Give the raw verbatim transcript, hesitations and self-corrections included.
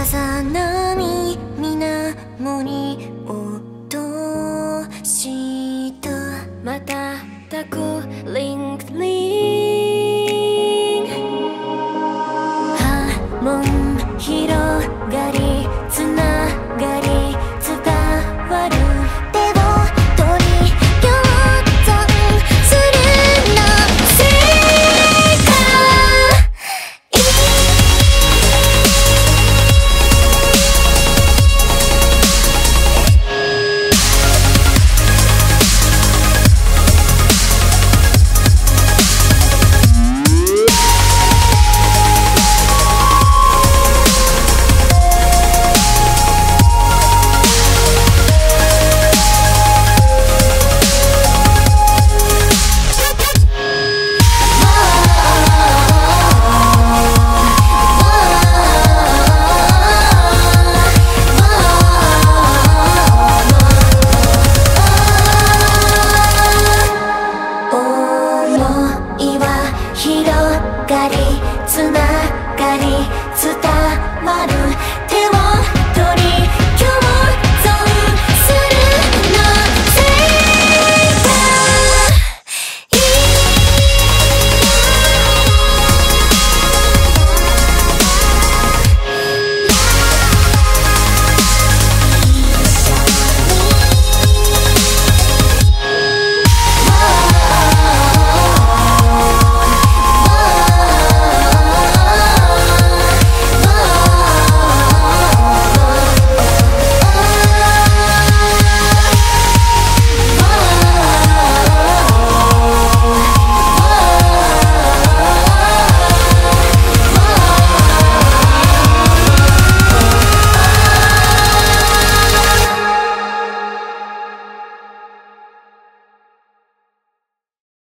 さなみ水面に落とした瞬くリンクリン波紋広がりつながり伝わる手を取り共存するの世界広がりつながり伝わる